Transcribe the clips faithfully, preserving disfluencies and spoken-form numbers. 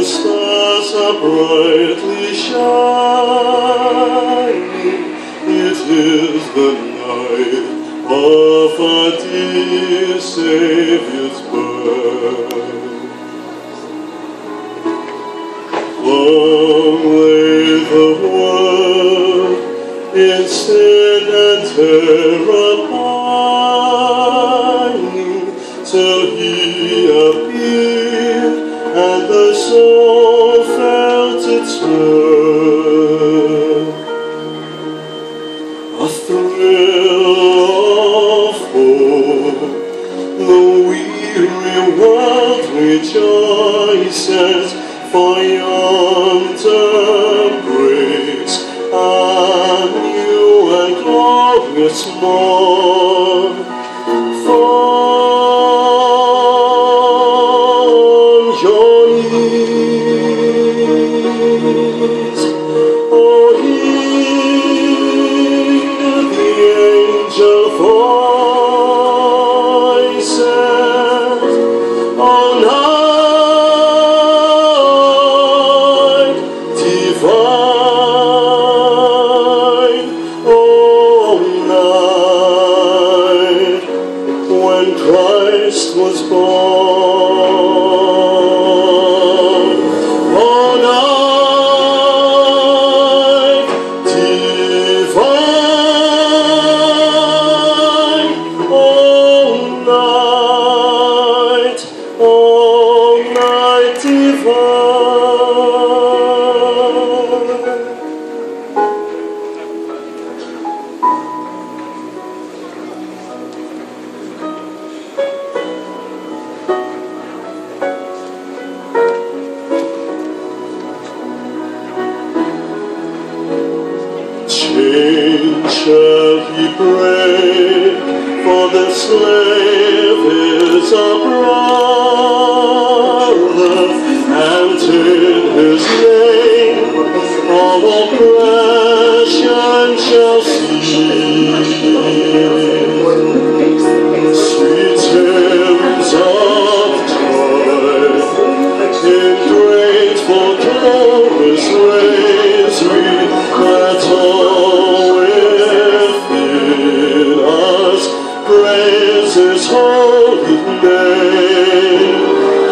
the stars are brightly shining. It is the night of our dear Saviour's birth. Long lay the world in sin and terror pining, till He appeared and the soul felt its worth. A thrill of hope, the weary world rejoices, for yonder breaks a new and glorious morn. Fall your knees, oh, hear the angel voices. Oh, night divine, oh, night when Christ was born. Oh, night divine, oh, night, oh, night divine. Chains shall He break, for the slave is a brother, and in His name all oppression shall cease. Sweet hymns of joy in grateful chorus raise we, that all within us praise His holy name.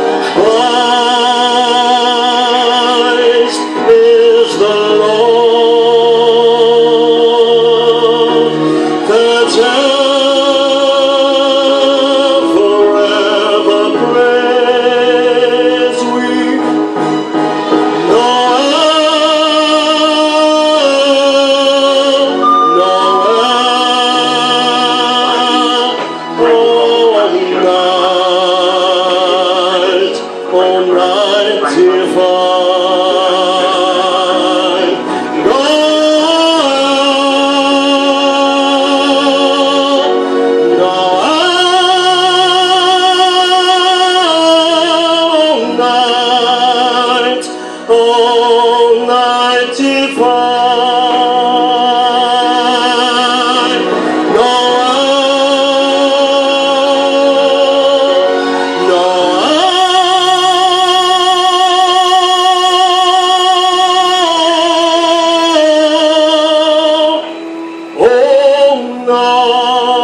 Christ is the Lord, that forever praise we. All night divine, no, no, all night.